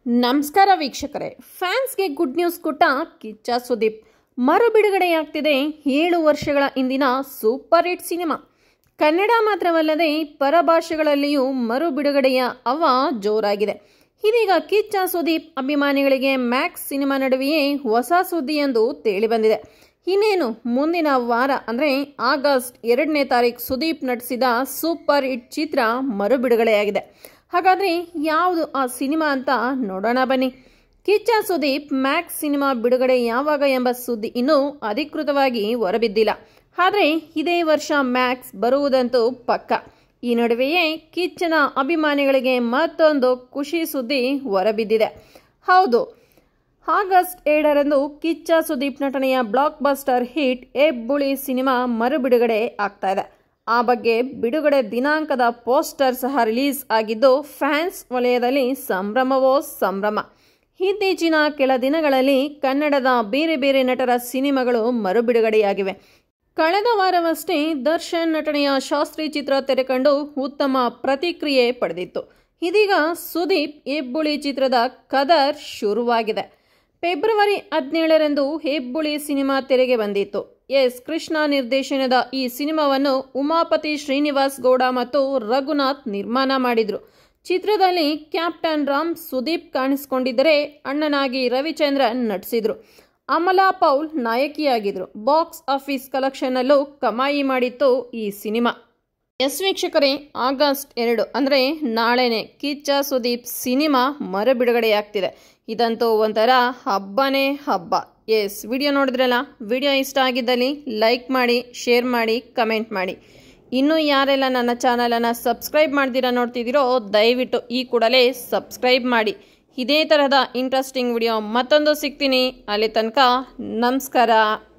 ನಮಸ್ಕಾರ ವೀಕ್ಷಕರೇ, ಫ್ಯಾನ್ಸ್ಗೆ good news ಕೊಟ್ಟ ಕಿಚ್ಚ ಸುದೀಪ್. ಮರು ಬಿಡುಗಡೆಯಾಗ್ತಿದೆ 7 ವರ್ಷಗಳ ಹಿಂದಿನ ಸೂಪರ್ ಹಿಟ್ ಸಿನಿಮಾ. ಕನ್ನಡ ಮಾತ್ರವಲ್ಲದೆ ಪರಭಾಷೆಗಳಲ್ಲಿಯೂ ಮರು ಬಿಡುಗಡೆಯ ಹವ ಜೋರಾಗಿದೆ. ಇದೀಗ ಕಿಚ್ಚ ಸುದೀಪ್ ಅಭಿಮಾನಿಗಳಿಗೆ ಮ್ಯಾಕ್ಸ್ ಸಿನಿಮಾ ನಡುವೆಯೇ ಹೊಸ ಸುದ್ದಿಯೊಂದು ತೇಲಿಬಂದಿದೆ. ಇನ್ನೇನು ಮುಂದಿನ ವಾರ ಅಂದರೆ ಆಗಸ್ಟ್ 2ನೇ ತಾರೀಕು ಸುದೀಪ್ ನಟಿಸಿದ ಸೂಪರ್ ಹಿಟ್ ಚಿತ್ರ ಮರು ಬಿಡುಗಡೆಯಾಗಿದೆ. ಹಾಗಾದರೆ ಯಾವುದು ಆ ಸಿನಿಮಾ ಅಂತ ನೋಡೋಣ ಬನ್ನಿ. ಕಿಚ್ಚ ಸುದೀಪ್ ಮ್ಯಾಕ್ಸ್ ಸಿನಿಮಾ ಬಿಡುಗಡೆ ಯಾವಾಗ ಎಂಬ ಸುದ್ದಿ ಇನ್ನೂ ಅಧಿಕೃತವಾಗಿ ಹೊರಬಿದ್ದಿಲ್ಲ. ಆದರೆ ಇದೇ ವರ್ಷ ಮ್ಯಾಕ್ಸ್ ಬರುವುದಂತೂ ಪಕ್ಕ. ಈ ನಡುವೆಯೇ ಕಿಚ್ಚನ ಅಭಿಮಾನಿಗಳಿಗೆ ಮತ್ತೊಂದು ಖುಷಿ ಸುದ್ದಿ ಹೊರಬಿದ್ದಿದೆ. ಹೌದು, ಆಗಸ್ಟ್ 7ರಂದು ಕಿಚ್ಚ ಸುದೀಪ್ ನಟನೆಯ blockbuster hit Hebbuli cinema ಮರು ಬಿಡುಗಡೆ ಆಗ್ತಾ ಇದೆ. ಆ ಬಗ್ಗೆ ಬಿಡುಗಡೆ ದಿನಾಂಕದ ಪೋಸ್ಟರ್ ಸಹ ರಿಲೀಸ್ ಆಗಿದ್ದು ಫ್ಯಾನ್ಸ್ ವಲಯದಲ್ಲಿ ಸಂಭ್ರಮವೋ ಸಂಭ್ರಮ. ಇತ್ತೀಚಿನ ಕೆಲ ದಿನಗಳಲ್ಲಿ ಕನ್ನಡದ ಬೇರೆ ಬೇರೆ ನಟರ ಸಿನಿಮಾಗಳು ಮರು ಬಿಡುಗಡೆಯಾಗಿವೆ. ಕಳೆದ ವಾರವಷ್ಟೇ ದರ್ಶನ್ ನಟನೆಯ ಶಾಸ್ತ್ರಿ ಚಿತ್ರ ತೆರೆಕಂಡು ಉತ್ತಮ ಪ್ರತಿಕ್ರಿಯೆ ಪಡೆದಿತ್ತು. ಇದೀಗ ಸುದೀಪ್ ಹೆಬ್ಬುಲಿ ಚಿತ್ರದ ಕದರ್ ಶುರುವಾಗಿದೆ. ಫೆಬ್ರವರಿ 17ರಂದು ಹೆಬ್ಬುಲಿ ಸಿನಿಮಾ ತೆರೆಗೆ ಬಂದಿತ್ತು. ಕೃಷ್ಣ ನಿರ್ದೇಶನದ ಈ ಸಿನಿಮಾವನ್ನು ಉಮಾಪತಿ ಶ್ರೀನಿವಾಸ್ ಗೌಡ ಮತ್ತು ರಘುನಾಥ್ ನಿರ್ಮಾಣ ಮಾಡಿದ್ರು. ಚಿತ್ರದಲ್ಲಿ ಕ್ಯಾಪ್ಟನ್ ರಾಮ್ ಸುದೀಪ್ ಕಾಣಿಸಿಕೊಂಡಿದ್ದರೆ ಅಣ್ಣನಾಗಿ ರವಿಚಂದ್ರನ್ ನಟಿಸಿದ್ರು. ಅಮಲಾ ಪೌಲ್ ನಾಯಕಿಯಾಗಿದ್ರು. ಬಾಕ್ಸ್ ಆಫೀಸ್ ಕಲೆಕ್ಷನ್ ಅಲ್ಲೂ ಕಮಾಯಿ ಮಾಡಿತ್ತು ಈ ಸಿನಿಮಾ. ವೀಕ್ಷಕರೇ, ಆಗಸ್ಟ್ 2 ಅಂದರೆ ನಾಳೆನೆ ಕಿಚ್ಚ ಸುದೀಪ್ ಸಿನಿಮಾ ಮರು ಬಿಡುಗಡೆಯಾಗ್ತಿದೆ. ಇದಂತೂ ಒಂಥರ ಹಬ್ಬನೇ ಹಬ್ಬ. ವಿಡಿಯೋ ನೋಡಿದ್ರಲ್ಲ, ವಿಡಿಯೋ ಇಷ್ಟ ಆಗಿದ್ದಲ್ಲಿ ಲೈಕ್ ಮಾಡಿ, ಶೇರ್ ಮಾಡಿ, ಕಮೆಂಟ್ ಮಾಡಿ. ಇನ್ನೂ ಯಾರೆಲ್ಲ ನನ್ನ ಚಾನಲನ್ನು ಸಬ್ಸ್ಕ್ರೈಬ್ ಮಾಡ್ದಿರಾ ನೋಡ್ತಿದ್ದೀರೋ ದಯವಿಟ್ಟು ಈ ಕೂಡಲೇ ಸಬ್ಸ್ಕ್ರೈಬ್ ಮಾಡಿ. ಇದೇ ತರಹದ ಇಂಟ್ರೆಸ್ಟಿಂಗ್ ವಿಡಿಯೋ ಮತ್ತೊಂದು ಸಿಗ್ತೀನಿ. ಅಲ್ಲಿ ತನಕ ನಮಸ್ಕಾರ.